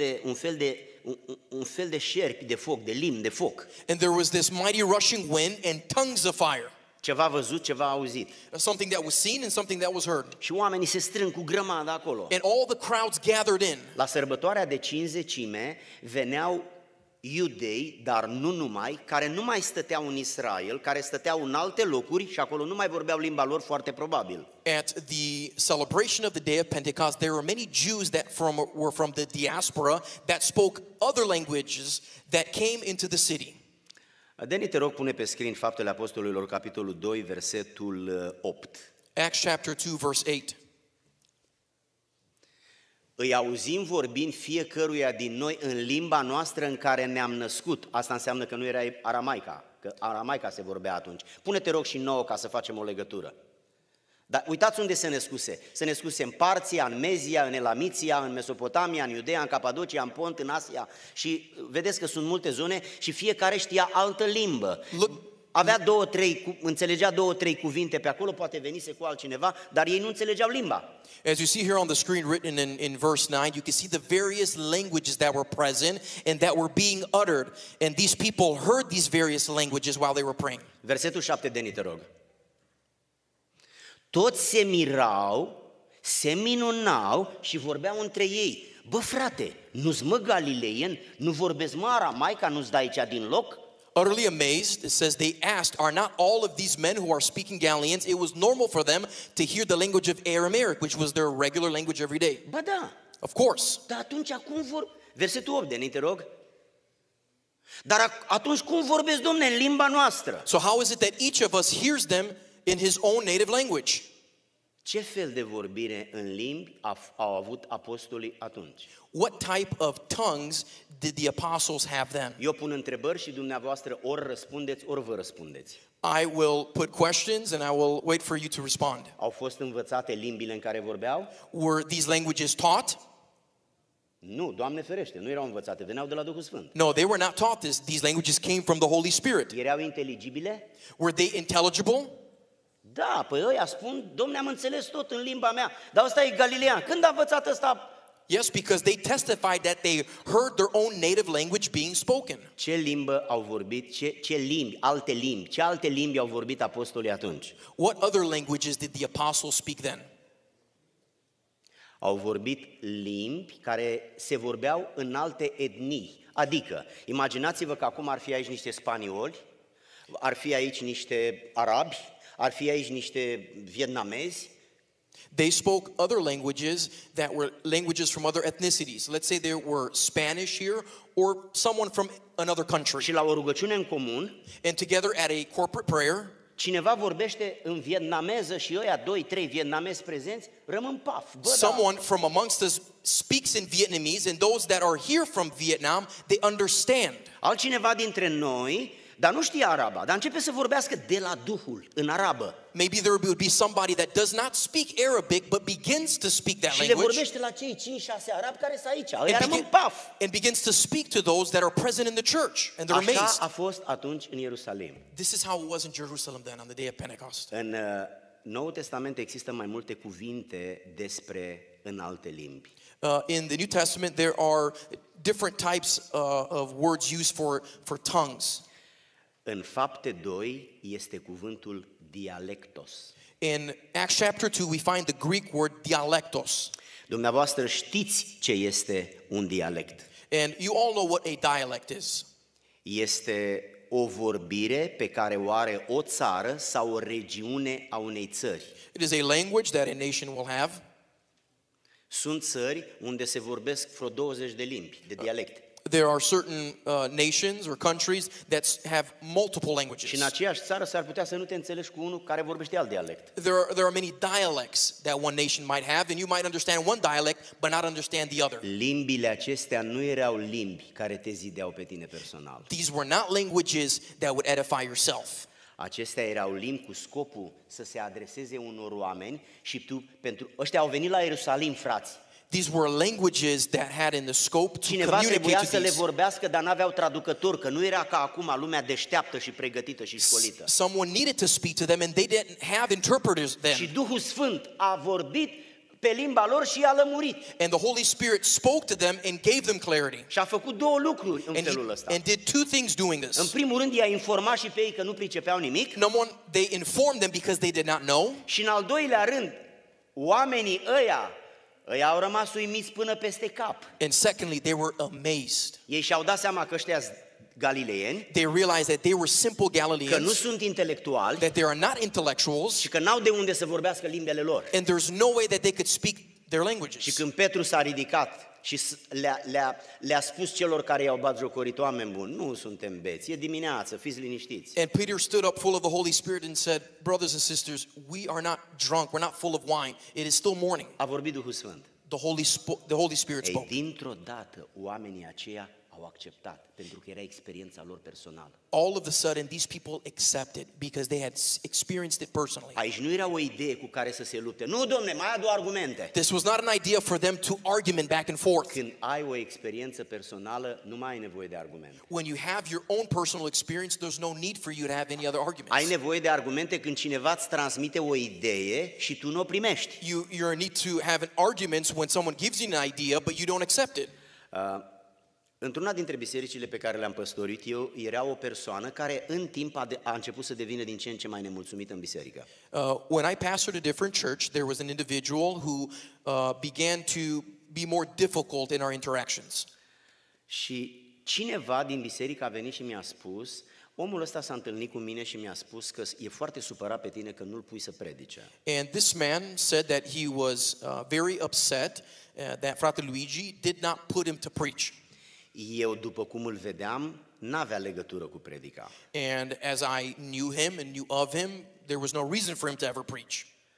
un fel de șerpi de foc, de limbi de foc. And there was this mighty rushing wind and tongues of fire. Ceva văzut, ceva auzit. Something that was seen and something that was heard. Și oamenii se strâng cu grămadă acolo. And all the crowds gathered in. La sărbătoarea de Cincizecime veneau iudei, dar nu numai, care nu mai stăteau în Israel, care stăteau în alte locuri și acolo nu mai vorbeau limba lor foarte probabil. At the celebration of the day of Pentecost, there were many Jews that were from the diaspora that spoke other languages that came into the city. Deni, te rog, pune pe screen Faptele Apostolilor, capitolul 2, versetul 8. Acts chapter 2, verse 8. Îi auzim vorbind fiecăruia din noi în limba noastră în care ne-am născut. Asta înseamnă că nu era aramaica, că aramaica se vorbea atunci. Pune-te rog și nouă ca să facem o legătură. Dar uitați unde se născuse. Se născuse în Parția, în Mezia, în Elamiția, în Mesopotamia, în Iudeea, în Capadocia, în Pont, în Asia. Și vedeți că sunt multe zone și fiecare știa altă limbă. Avea înțelegea două, trei cuvinte pe acolo, poate venise cu altcineva, dar ei nu înțelegeau limba. As you see here on the screen written in verse 9, you can see the various languages that were present and that were being uttered. And these people heard these various languages while they were praying. Versetul 7, Deni, te rog. Toți se mirau, se minunau și vorbeau între ei. Bă, frate, nu-s mă galileieni, nu vorbesc mă aramaica, nu-ți dai aici din loc? Utterly amazed, it says they asked, are not all of these men who are speaking Galileans? It was normal for them to hear the language of Aramaic, which was their regular language every day. Ba da. Of course. Dar atunci cum Versetul 8, Deni, te rog. Dar atunci cum vorbesc, Domne, în limba noastră? So how is it that each of us hears them in his own native language? Ce fel de vorbire în limbi au avut apostolii atunci? What type of tongues did the apostles have then? Eu pun întrebări și dumneavoastră ori răspundeți, ori vă răspundeți. I will put questions and I will wait for you to respond. Au fost învățate limbile în care vorbeau? Were these languages taught? Nu, Doamne ferește, nu erau învățate, veneau de la Duhul Sfânt. No, they were not taught this. These languages came from the Holy Spirit. Erau inteligibile? Were they intelligible? Da, păi ăia spun, Domne, am înțeles tot în limba mea, dar ăsta e galilean. Când a învățat ăsta? Yes, because they testified that they heard their own native language being spoken. Ce limbă au vorbit, ce alte limbi au vorbit apostolii atunci? What other languages did the apostles speak then? Au vorbit limbi care se vorbeau în alte etnii. Adică, imaginați-vă că acum ar fi aici niște spanioli, ar fi aici niște arabi, ar fi aici niște vietnamezi. They spoke other languages that were languages from other ethnicities. Let's say there were Spanish here or someone from another country. Și la o rugăciune în comun, And together at a corporate prayer, cineva vorbește în vietnameză și ăia 2-3 vietnamezi prezenți rămân paf. Bă, someone from amongst us speaks in Vietnamese, and those that are here from Vietnam, they understand. Altcineva dintre noi, dar nu știa araba, dar începe să vorbească de la Duhul, în arabă. Maybe there would be somebody that does not speak Arabic, but begins to speak that Și le language. vorbește la cei 5-6 arabi care sunt aici. Ăia rămân paf. And begins to speak to those that are present in the church, and they're Așa amazed. a fost atunci în Ierusalim. This is how it was in Jerusalem then on the day of Pentecost. În Noul Testament există mai multe cuvinte despre în alte limbi. In the New Testament, there are different types of words used for tongues. În Fapte 2 este cuvântul dialectos. In Acts chapter 2, we find the Greek word dialectos. Dumneavoastră știți ce este un dialect. And you all know what a dialect is. Este o vorbire pe care o are o țară sau o regiune a unei țări. It is a language that a nation will have. Sunt țări unde se vorbesc vreo 20 de limbi, de dialecte. There are certain nations or countries that have multiple languages. Și în aceeași țară s-ar putea să nu te înțelegi cu unul care vorbește alt dialect. There are many dialects that one nation might have, and you might understand one dialect but not understand the other. Limbile acestea nu erau limbi care te zideau pe tine personal. These were not languages that would edify yourself. Acestea erau limbi cu scopul să se adreseze unor oameni și tu, pentru ăștia au venit la Ierusalim, frați. These were languages that had in the scope to Cineva communicate trebuia to să le these. vorbească, dar n-aveau traducător, că nu era ca acum lumea deșteaptă și pregătită și școlită. Someone needed to speak to them, and they didn't have interpreters Și then. Duhul Sfânt a vorbit pe limba lor și i-a lămurit. And the Holy Spirit spoke to them and gave them clarity. Și a făcut două lucruri în felul ăsta. And did two things doing În this. primul rând i-a informat și pe ei că nu pricepeau nimic. Number one, they informed them because they did not know. Și în al doilea rând, oamenii ăia au rămas uimiți până peste cap. And secondly, they were amazed. Ei și-au dat seama că ăștia sunt galileieni, They realized that they were simple că nu Galileans, sunt intelectuali that they are not intellectuals, și că n-au de unde să vorbească limbile lor. and there's no way that they could speak their Și languages. când Petru s-a ridicat și le-a spus celor care i-au batjocorit, oameni buni, nu suntem beți, e dimineață, fiți liniștiți. And Peter stood up full of the Holy Spirit and said, brothers and sisters, we are not drunk, we're not full of wine. It is still morning. A vorbit Duhul Sfânt. The Holy Spirit Ei, spoke. dintr-o dată, oamenii aceia au acceptat, pentru că era experiența lor personală. All of a sudden, these people accepted because they had experienced it personally. Aici nu era o idee cu care să se lupte. Nu, domne, mai adu argumente. This was not an idea for them to argument back and forth. Când ai o experiență personală, nu mai ai nevoie de argumente. When you have your own personal experience, there's no need for you to have any other Ai arguments. nevoie de argumente când cineva îți transmite o idee și tu nu o primești. You need to have an argument when someone gives you an idea, but you don't accept it. Într-una dintre bisericile pe care le-am păstorit eu, era o persoană care în timp a început să devină din ce în ce mai nemulțumită în biserică. When I pastored a different church, there was an individual who began to be more difficult in our interactions. Și cineva din biserică a venit și mi-a spus, omul ăsta s-a întâlnit cu mine și mi-a spus că e foarte supărat pe tine că nu-l pui să predice. And this man said that he was very upset that Frate Luigi did not put him to preach. Eu, după cum îl vedeam, n-avea legătură cu predica. And as I knew him and knew of him, there was no reason for him to ever preach.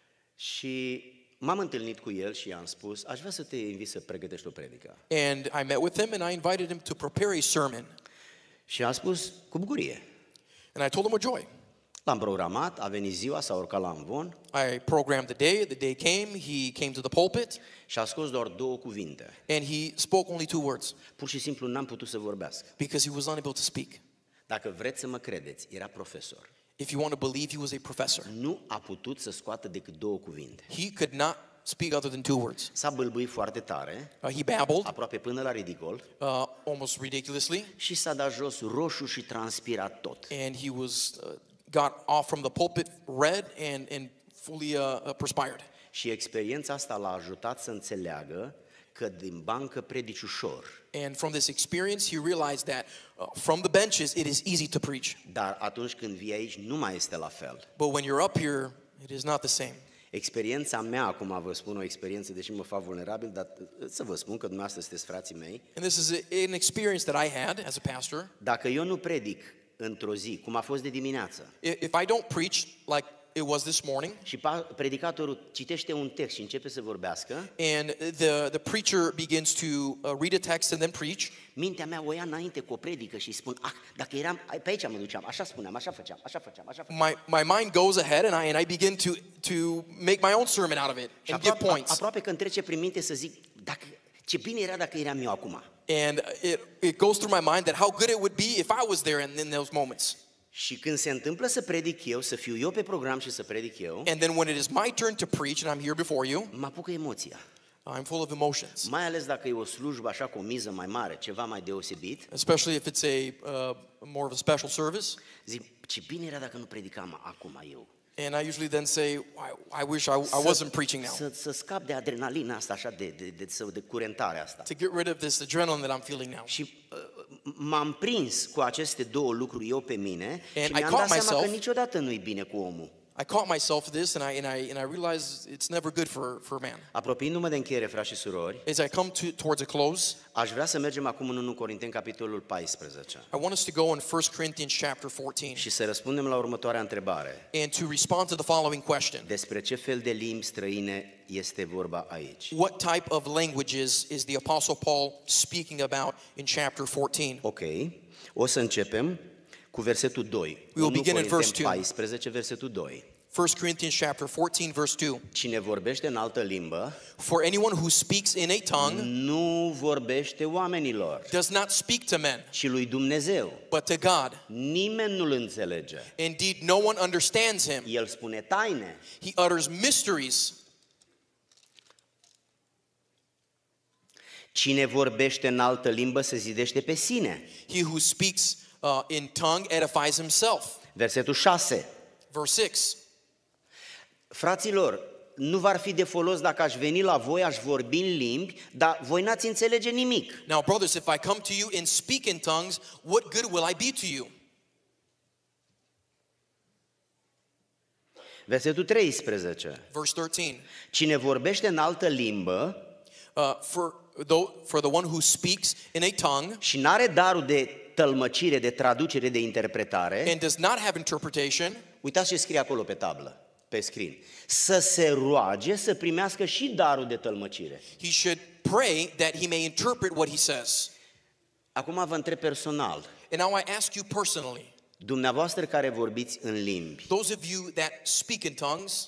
Și m-am întâlnit cu el și i-am spus, aș vrea să te invit să pregătești o predică. And I met with him and I invited him to prepare a sermon. Și a spus, cu bucurie. And I told him with joy. L-am programat, a venit ziua, s-a urcat la amvon I programmed the day came, he came to the pulpit, și a scos doar două cuvinte. and he spoke only 2 words Pur și simplu n-am putut să vorbească. because he was unable to speak. Dacă vreți să mă credeți, era profesor. If you want to believe, he was a professor. Nu a putut să scoată decât două cuvinte. He could not speak other than 2 words. S-a bâlbâit foarte tare, He babbled, aproape până la ridicol, almost ridiculously, și s-a dat jos roșu și transpirat tot. and he was got off from the pulpit red and fully perspired. Și experiența asta l-a ajutat să înțeleagă că din bancă predici ușor, And from this experience, he realized that from the benches, it is easy to preach. dar atunci când vii aici nu mai este la fel. But when you're up here, it is not the same. Experiența mea, acum vă spun o experiență, deși mă fac vulnerabil, dar să vă spun că dumneavoastră sunteți frații mei. And this is an experience that I had as a pastor. Dacă eu nu predic într-o zi, cum a fost de dimineață, If I don't preach like it was this morning, și predicatorul citește un text și începe să vorbească, and the preacher begins to read a text and then preach, mintea mea o ia înainte cu o predică și spun, dacă eram, pe aici mă duceam, așa spuneam, așa făceam. my mind goes ahead and I begin to make my own sermon out of it Și and give points. aproape că îmi trece prin minte să zic, ce bine era dacă eram eu acum. And it goes through my mind that how good it would be if I was there in those moments. Și când se întâmplă să predic eu, să fiu eu pe program și să predic eu, And then when it is my turn to preach and I'm here before you, mă apucă emoția. I'm full of emotions. Mai ales dacă e o slujbă așa cu o miză mai mare, ceva mai deosebit. Especially if it's more of a special service. Zic, ce bine era dacă nu predicam acum eu. And I usually then say, I wish I wasn't preaching now. Să scap de adrenalina asta, așa de curentarea asta. To get rid of this adrenaline that I'm feeling now. Și m-am prins cu aceste două lucruri eu pe mine și mi-am caught dat seama că myself- niciodată nu-i bine cu omul. I caught myself this, and I realized it's never good for a man. Apropiindu-mă de încheiere, frați și surori, As I come towards a close, aș vrea să mergem acum în 1 Corinteni, capitolul 14 I want us to go in 1 Corinthians chapter 14 și să răspundem la următoarea întrebare. and to respond to the following question. Despre ce fel de limbi străine este vorba aici? What type of languages is the Apostle Paul speaking about in chapter 14? Ok, o să începem cu versetul 2. We will begin in verse 2. 14, versetul 2. 1 Corinthians chapter 14, verse 2. Cine vorbește în altă limbă For anyone who speaks in a tongue nu vorbește oamenilor, does not speak to men, ci lui Dumnezeu. but to God. Nimeni nu-l înțelege. Indeed, no one understands him. El spune taine. He utters mysteries. Cine vorbește în altă limbă se zidește pe sine. He who speaks in tongue edifies himself. Versetul 6. Verse 6. Fraților, nu v-ar fi de folos dacă aș veni la voi, aș vorbi în limbi, dar voi n-ați înțelege nimic. Now, brothers, if I come to you and speak in tongues, what good will I be to you? Versetul 13. Verse 13. Cine vorbește în altă limbă For the one who speaks in a tongue și n-are darul de tălmăcire, de traducere, de interpretare, and does not have interpretation, uitați ce scrie acolo pe tablă, pe screen. Să se roage să primească și darul de tălmăcire. he should pray that he may interpret what he says. Acum vă întreb personal, And now I ask you personally, dumneavoastră care vorbiți în limbi, those of you that speak in tongues,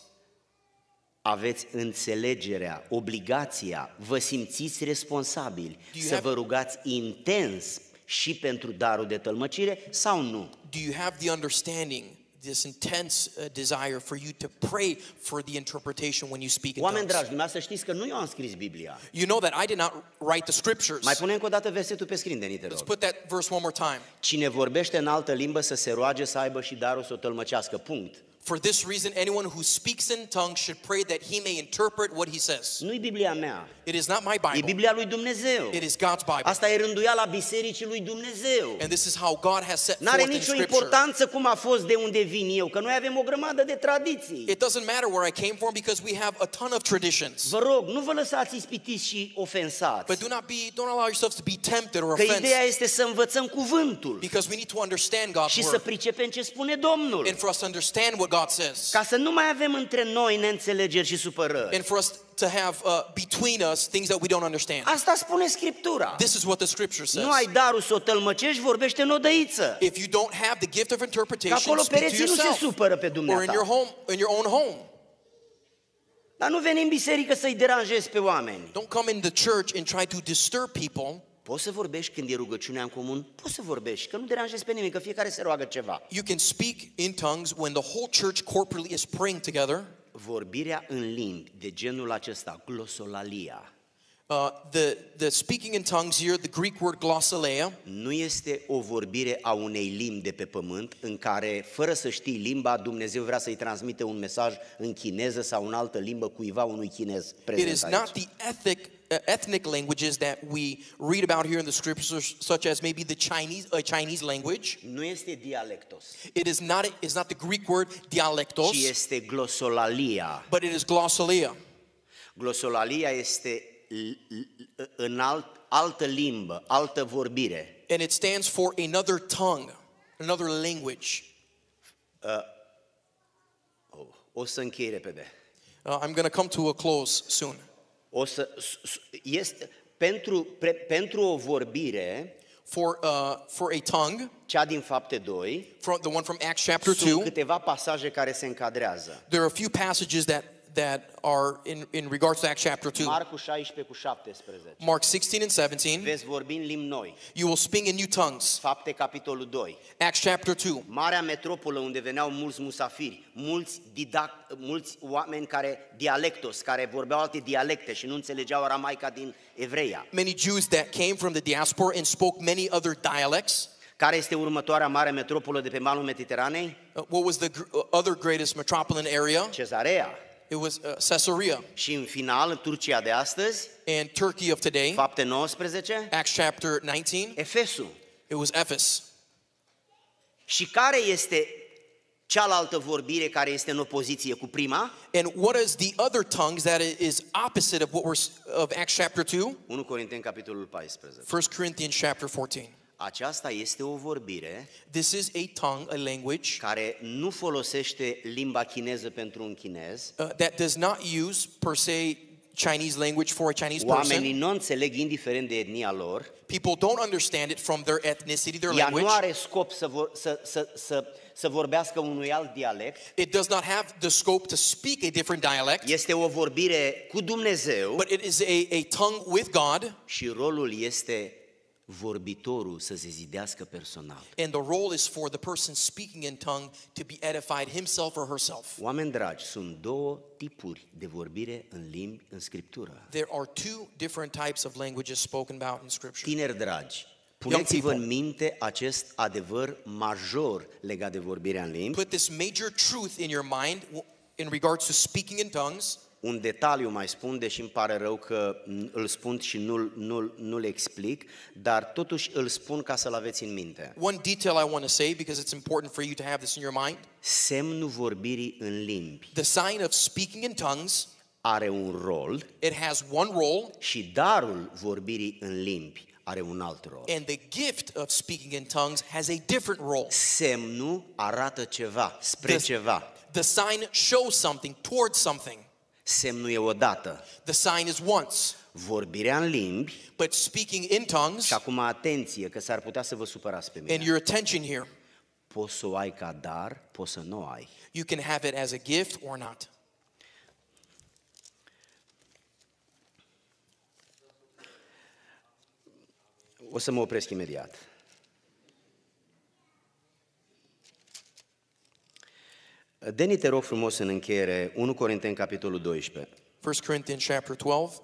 aveți înțelegerea, obligația, vă simțiți responsabili să vă rugați intens și pentru darul de tălmăcire sau nu? do you have the understanding, this intense desire for you to pray for the interpretation when you speak in Oameni tongues? dragi, dumneavoastră știți că nu eu am scris Biblia. You know that I did not write the scriptures. Mai punem încă o dată versetul pe screen, Deni, te Let's rog. put that verse one more time. Cine vorbește în altă limbă să se roage să aibă și darul să o tălmăcească. Punct. For this reason, anyone who speaks in tongues should pray that he may interpret what he says. Nu-i Biblia mea, It is not my e Bible. Biblia lui Dumnezeu. It is God's Bible. Asta e rânduiala bisericii lui Dumnezeu. And this is how God has set N-are forth in nicio Scripture. importanță cum a fost de unde vin eu, că noi avem o grămadă de tradiții. It doesn't matter where I came from because we have a ton of traditions. Vă rog, nu vă lăsați ispitiți și ofensați. But don't allow yourselves to be tempted or Că offended, ideea este să învățăm cuvântul because we need to understand God's și să word pricepem ce spune Domnul. and for us to understand what God says. Ca să nu mai avem între noi neînțelegeri și supărări. And for us to have between us things that we don't understand. Asta spune Scriptura. This is what the Scripture says. Nu ai darul să o tălmăcești, vorbește în odăiță. If you don't have the gift of Că interpretation, acolo speak to pereții nu se yourself supără pe or in dumneata. your home, in your own home. Dar nu veni în biserică să-i deranjezi pe oameni. Don't come in the church and try to disturb people. Poți să vorbești când e rugăciunea în comun? Poți să vorbești, că nu deranjezi pe nimeni, că fiecare se roagă ceva. You can speak in tongues when the whole church corporately is praying together. Vorbirea în limbi de genul acesta, glosolalia, The speaking in tongues here, the Greek word glossolalia, nu este o vorbire a unei limbi de pe pământ în care, fără să știi limba, Dumnezeu vrea să-i transmite un mesaj în chineză sau în altă limbă cuiva unui chinez it prezent is aici. not the ethnic languages that we read about here in the scriptures, such as maybe the Chinese language. Nu este dialectos, It is not the Greek word dialectos, ci este glosolalia. but it is glossolalia. Glosolalia este în altă limbă, altă vorbire. And it stands for another tongue, another language. O să închei repede. I'm going to come to a close soon. Este pentru o vorbire, For a tongue, cea din Fapte 2, from the one from Acts chapter sunt 2, câteva pasaje care se încadrează. there are a few passages that are in regards to Acts chapter 2. Marcu 16:17. Mark 16 and 17. Veți vorbi în limbi noi. You will speak in new tongues. Fapte capitolul 2. Acts chapter 2. Marea metropolă unde veneau mulți musafiri, mulți oameni care vorbeau alte dialecte și nu înțelegeau aramaica din evreia. Many Jews that came from the diaspora and spoke many other dialects. Care este următoarea mare metropolă de pe malul Mediteranei? What was the other greatest metropolitan area? Cezarea. It was Caesarea. Și în final, Turcia de astăzi, And Turkey of today, Fapte 19, Acts chapter 19, Efesul. it was Ephesus. Și care este cealaltă vorbire care este în opoziție cu prima? And what is the other tongues that is opposite of Acts chapter 2? 1 Corinteni capitolul 14. 1 Corinthians chapter 14. Aceasta este o vorbire This is a tongue, a language care nu folosește limba chineză pentru un chinez. that does not use per se Chinese language for a Chinese Oamenii person. nu înțeleg indiferent de etnia lor. People don't understand it from their ethnicity, their Ea language. nu are scop să vorbească unui alt dialect. It does not have the scope to speak a different dialect, Este o vorbire cu Dumnezeu but it is a tongue with God, și rolul este vorbitorul să se zidească personal. and the role is for the person speaking in tongue to be edified himself or herself. Oameni dragi, sunt două tipuri de vorbire în limbi în Scriptură. There are two different types of languages spoken about in Scripture. Tineri dragi, puneți-vă people. în minte acest adevăr major legat de vorbirea în limbi. Put this major truth in your mind in regards to speaking in tongues. Un detaliu mai spun, deși îmi pare rău că îl spun și nu-l explic, dar totuși îl spun ca să-l aveți în minte. One detail I want to say, because it's important for you to have this in your mind. Semnul vorbirii în limbi The sign of speaking in tongues, are un rol it has one role, și darul vorbirii în limbi are un alt rol. and the gift of speaking in tongues has a different role. Semnul arată ceva, spre ceva. The sign shows something towards something. Semnul e odată. The sign is once. Vorbirea în limbi, But speaking in tongues, și acum atenție că s-ar putea să vă supărați pe and mine. your attention here, Poți să o ai ca dar, poți să nu o ai. you can have it as a gift or not. O să mă opresc imediat. Deni, te rog frumos în încheiere, 1 Corinteni, capitolul 12, 1 Corinthians chapter 12,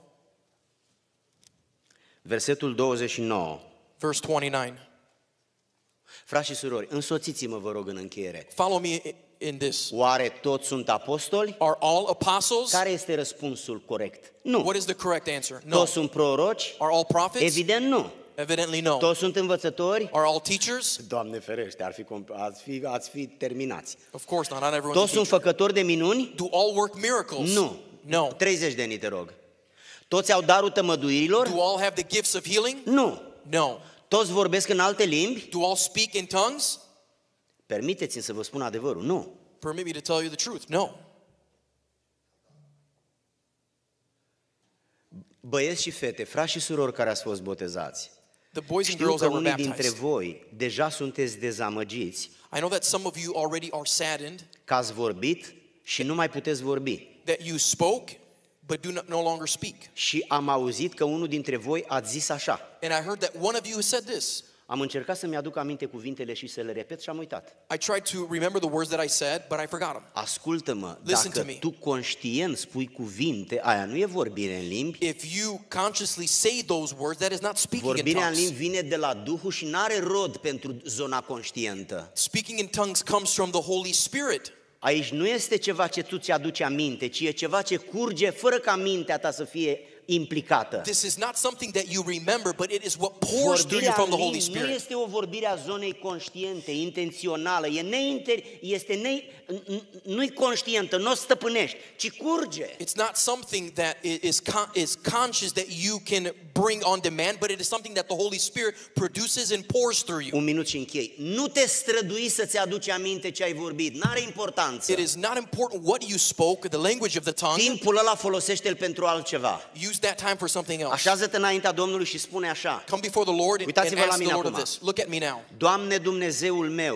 versetul 29. verse 29. Frați și surori, însoțiți-mă, vă rog, în încheiere. Follow me in this. Oare toți sunt apostoli? Are all apostles? Care este răspunsul corect? Nu. What is the correct answer? No. Toți sunt proroci? Are all prophets? Evident nu. Evidently no. Toți sunt învățători? Are all teachers? Doamne ferește, ați fi terminați. Of course not. Not everyone's a Toți sunt teacher. făcători de minuni? Do all work miracles? Nu. No. 30 de ani, te rog. Toți au darul tămăduirilor? Do all have the gifts of healing? Nu. No. Toți vorbesc în alte limbi? Do all speak in tongues? Permiteți-mi să vă spun adevărul, nu. Permit me to tell you the truth. No. Băieți și fete, frați și surori care ați fost botezați, The boys and știu girls că that were unii dintre baptized. voi deja sunteți dezamăgiți I know that some of you already are saddened că ați vorbit și nu mai puteți vorbi. that you spoke but do not no longer speak. Și am auzit că unul dintre voi ați zis așa. And I heard that one of you said this. Am încercat să-mi aduc aminte cuvintele și să le repet și am uitat. I tried to remember the words that I said, but I forgot them. Ascultă-mă, Listen dacă to me. tu conștient spui cuvinte, aia nu e vorbire în limbi. If you consciously say those words, that is not speaking in Vorbirea în tongues. limbi vine de la Duhul și n-are rod pentru zona conștientă. Speaking in tongues comes from the Holy Spirit. Aici nu este ceva ce tu ți-aduci aminte, ci e ceva ce curge fără ca mintea ta să fie implicată. This is not something that you remember, but it is what pours through you Vorbirea from în the Holy limbi nu Spirit. este o vorbire a zonei conștiente, intențională, nu-i conștientă, nu o stăpânești, ci curge. It's not something that is conscious that you can bring on demand, but it is something that the Holy Spirit produces and pours through you. Un minut și închei. Nu te strădui să-ți aduci aminte ce ai vorbit, n-are importanță. It is not important what you spoke, the language of the tongue. Timpul ăla folosește-l pentru altceva. Use that time for something else. Așează-te înaintea Domnului și spune așa: Come before the Lord and Uitați-vă la ask the mine Lord of acum. this. Look at me now. Doamne Dumnezeul meu,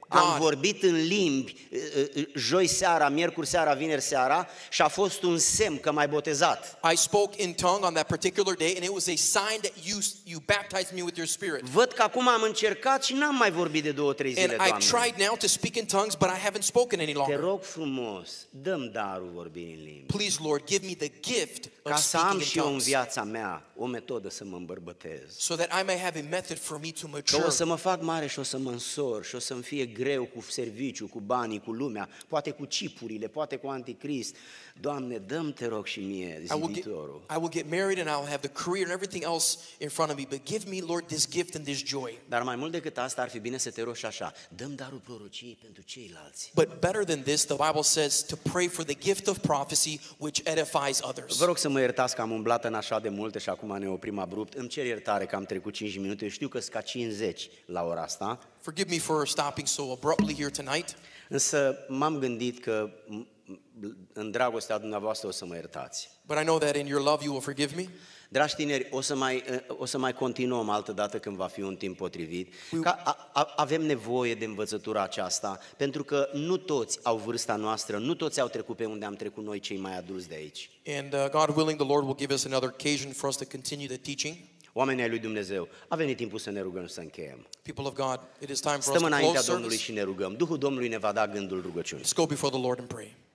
Am vorbit în limbi joi seara, miercuri seara, vineri seara și a fost un semn că m-ai botezat. I spoke in tongue on that particular day, and it was a sign that you baptized me with your Spirit. Văd că acum am încercat și n-am mai vorbit de 2-3 zile, And I've Doamne. tried now to speak in tongues, but I haven't spoken any Te longer. rog frumos, dă-mi darul vorbirii în limbi. Please, Lord, give me the gift Ca of să am speaking și in eu în tongues, viața mea o metodă să mă îmbărbătez. so that I may have a method for me to Că mature. o să mă fac mare și o să mă însor și o să-mi fie greu cu serviciu, cu banii, cu lumea, poate cu cipurile, poate cu anticrist. Doamne, dă-mi, te rog, și mie ziditorul. I will get married and I will have the career and everything else in front of me, but give me, Lord, this gift and this joy. Dar mai mult decât asta ar fi bine să te rogi așa, dă-mi darul prorociei pentru ceilalți. But better than this, the Bible says to pray for the gift of prophecy which edifies others. Vă rog să mă iertați că am umblat în așa de multe și acum ne oprim abrupt. Îmi cer iertare că am trecut 5 minute, eu știu că sunt ca 50 la ora asta, Forgive me for stopping so abruptly here tonight, însă m-am gândit că în dragostea dumneavoastră o să mă iertați. but I know that in your love you will forgive me. Dragi tineri, o să mai continuăm altă dată când va fi un timp potrivit. Avem nevoie de învățătura aceasta, pentru că nu toți au vârsta noastră, nu toți au trecut pe unde am trecut noi cei mai adulți de aici. And God willing, the Lord will give us another occasion for us to continue the teaching. Oamenii ai lui Dumnezeu, a venit timpul să ne rugăm, să încheiem. People of God, it is time for us Stăm to înaintea close Domnului service. și ne rugăm. Duhul Domnului ne va da gândul rugăciunii. Let's go before the Lord and pray.